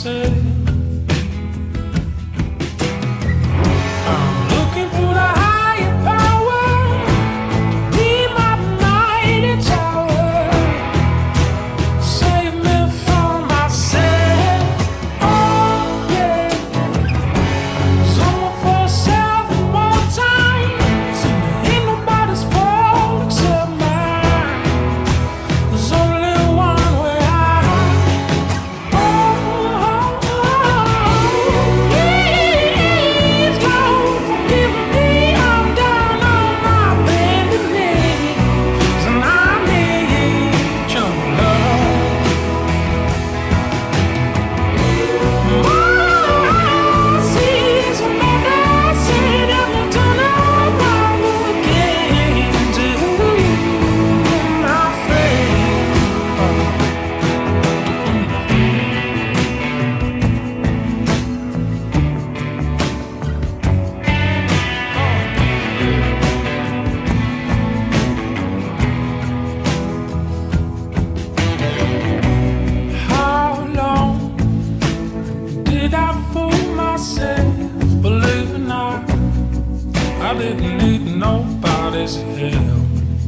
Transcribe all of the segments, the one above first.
myself. I'm looking for the higher power, be my mighty tower, save me from myself. Oh yeah, someone for self more time. Ain't nobody's fault except mine. There's only one way out. Please Lord, forgive me. I'm down on my bended knees, and I need your love. My seas are medicine, and the tunnel I'm looking to my faith. How long did I fool myself believing I didn't need nobody's help?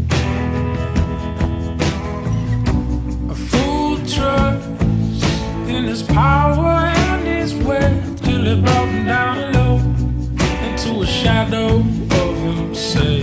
A fool trusts in his power and his wealth till it brought him down low into a shadow of himself.